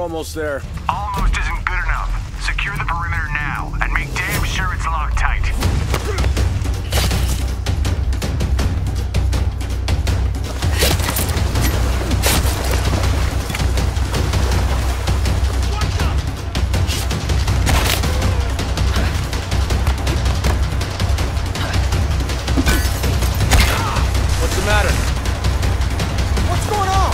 almost there. Almost isn't good enough. Secure the perimeter now, and make damn sure it's locked tight. What's the matter? What's going on?